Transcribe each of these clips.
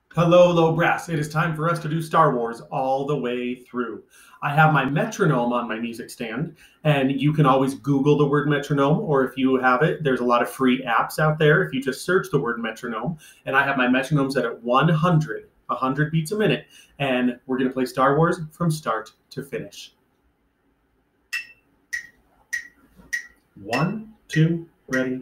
Hello, low brass. It is time for us to do Star Wars all the way through. I have my metronome on my music stand, and you can always Google the word metronome, or if you have it, there's a lot of free apps out there. If you just search the word metronome, and I have my metronome set at 100 beats a minute, and we're going to play Star Wars from start to finish. 1, 2, ready.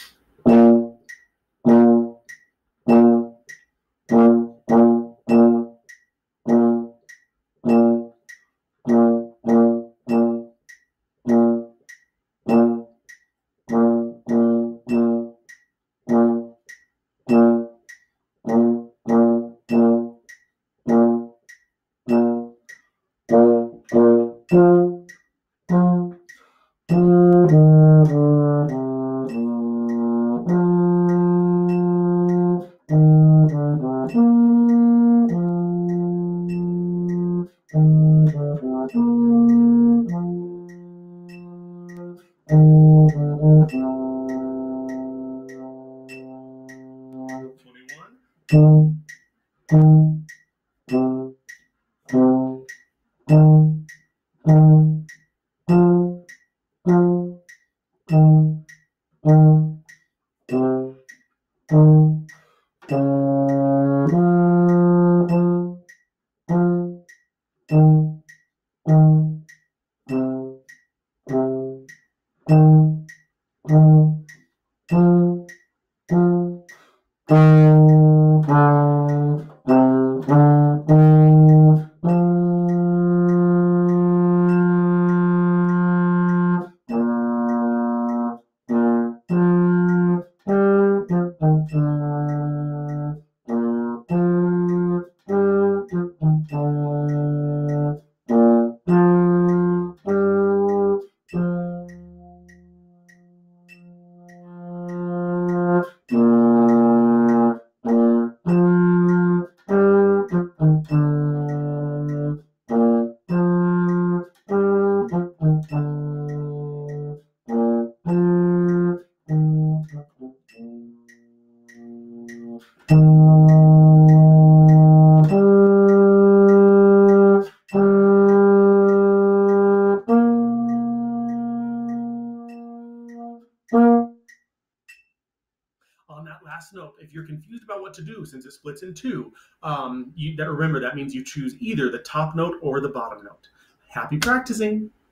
On that last note, if you're confused about what to do since it splits in two, remember that means you choose either the top note or the bottom note. Happy practicing!